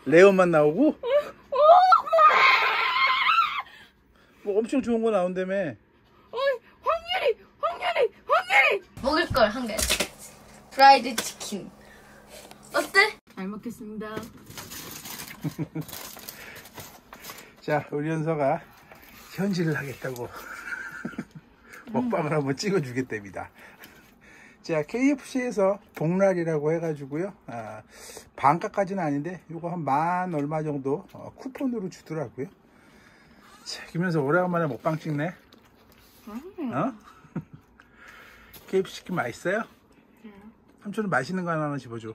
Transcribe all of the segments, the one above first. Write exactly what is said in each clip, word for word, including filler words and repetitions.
레어만 나오고? 뭐 엄청 좋은 거 나온다며. 어이, 확률이, 확률이, 확률이! 먹을 걸 한 개. 프라이드 치킨. 어때? 잘 먹겠습니다. 자, 우리 연서가 현질을 하겠다고 먹방을 한번 찍어주겠답니다. 자, 케이에프씨에서 복날이라고 해가지고요. 아, 반값까지는 아닌데 이거 한 만 얼마 정도 어, 쿠폰으로 주더라고요. 자, 그러면서 오래간만에 먹방 찍네. 음. 어? 케이에프씨 치킨 맛있어요? 음. 삼촌은 맛있는 거 하나 집어줘.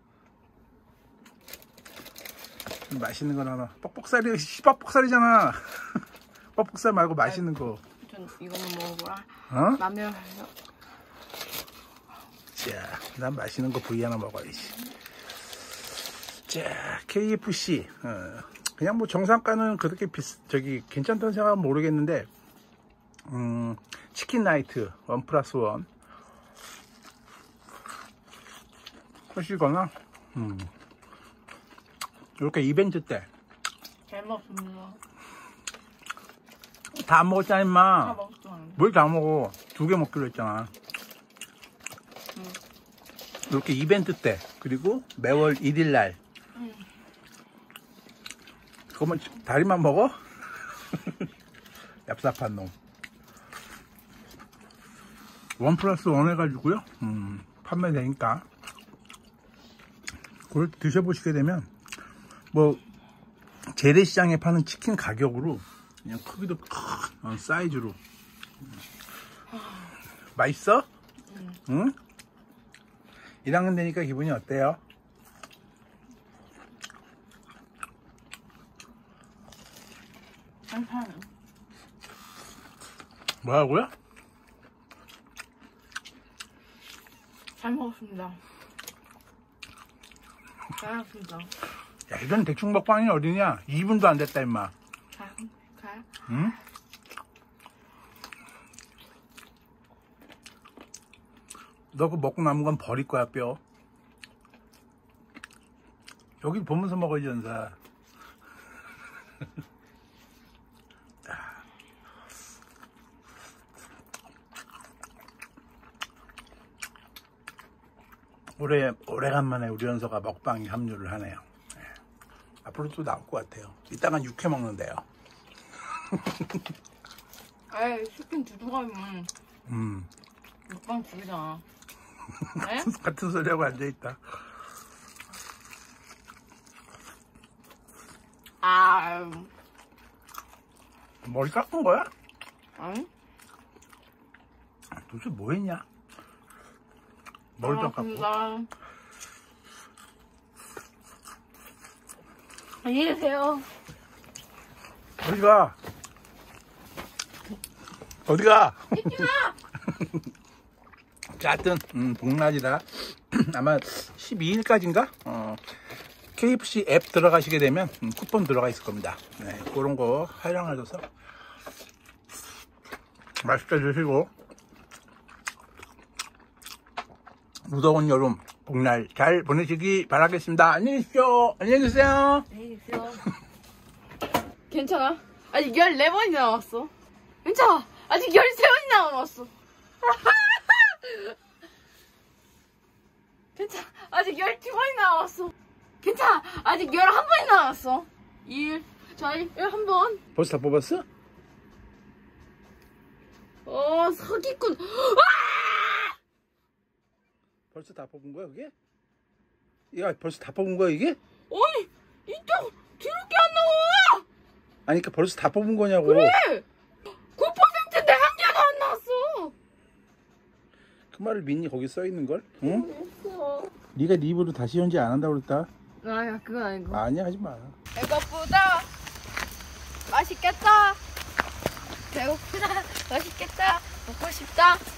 맛있는 거 하나. 뻑뻑살이, 뻑뻑살이잖아. 뻑뻑살 말고 맛있는 거. 전 이거는 먹어보라. 어? 라면. 자, 난 맛있는 거 부위 하나 먹어야지. 자, 케이에프씨. 어, 그냥 뭐 정상가는 그렇게 비슷, 저기, 괜찮다는 생각은 모르겠는데, 음, 치킨 나이트, 원 플러스 원. 하시거나, 음, 이렇게 이벤트 때. 잘 먹습니다. 다 안 먹었잖아, 임마. 다 먹었잖아. 뭘 다 먹어? 두 개 먹기로 했잖아. 응. 이렇게 이벤트 때, 그리고 매월 일 일 날. 응. 그거만, 다리만 먹어? 얍삽한 놈. 원 플러스 원 해가지고요. 음, 판매되니까. 그걸 드셔보시게 되면, 뭐, 재래시장에 파는 치킨 가격으로, 그냥 크기도 큰 사이즈로. 맛있어? 응. 응? 일 학년 되니까 기분이 어때요? 괜찮아. 뭐라고요? 잘 먹었습니다. 잘 먹었습니다. 야, 이건 대충 먹방이 어디냐? 이 분도 안 됐다, 임마. 잘, 잘. 응? 너 그 먹고 남은 건 버릴 거야, 뼈. 여기 보면서 먹어야지, 연사. 올해, 오래간만에 우리 연서가 먹방에 합류를 하네요. 네. 앞으로 또 나올 것 같아요. 이따간 육회 먹는데요. 에이, 치킨 두 조각이면 음. 먹방 죽이잖아. 네? 같은 소리하고 앉아있다. 아, 머리 깎은 거야? 아니? 도대체 뭐 했냐? 머리도 안 깎고. 안녕히 계세요. 어디가? 어디가? 있지마! 자, 하여튼 음, 복날이라 아마 십이 일까지인가? 어, 케이에프씨 앱 들어가시게 되면 음, 쿠폰 들어가 있을 겁니다. 네, 그런 거 활용하셔서 맛있게 드시고 무더운 여름 복날 잘 보내시기 바라겠습니다. 안녕히 계십시오. 안녕히 계세요. 안녕히 계세요. 괜찮아? 아직 열네 번이 남았어. 괜찮아. 아직 열세 번이 남았어. 괜찮아. 아직 열두 번이 남았어. 괜찮아. 아직 열한 번이 남았어. 일, 자, 열한 번. 벌써 다 뽑았어? 어, 사기꾼. 아! 벌써 다 뽑은 거야, 그게? 야, 벌써 다 뽑은 거야, 이게? 아니, 이따 드럽게 안 나와! 아니, 그러니까 벌써 다 뽑은 거냐고. 그래! 구 퍼센트인데 한 개도 안 나왔어! 그 말을 믿니? 거기 써 있는 걸? 응? 됐어. 네가 네 입으로 다시 현지 안 한다고 그랬다. 아야, 그건 아니고. 아니야, 하지 마. 배고프다. 맛있겠다. 배고프다. 맛있겠다. 먹고 싶다.